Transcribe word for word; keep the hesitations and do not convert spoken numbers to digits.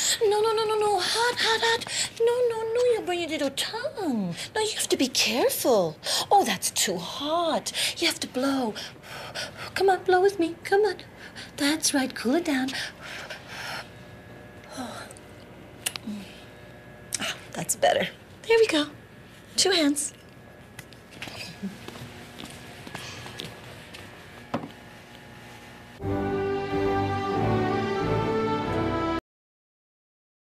No, no, no, no, no. Hot, hot, hot. No, no, no. You'll burn your little tongue. No, you have to be careful. Oh, that's too hot. You have to blow. Come on, blow with me. Come on. That's right. Cool it down. Oh, that's better. There we go. Two hands.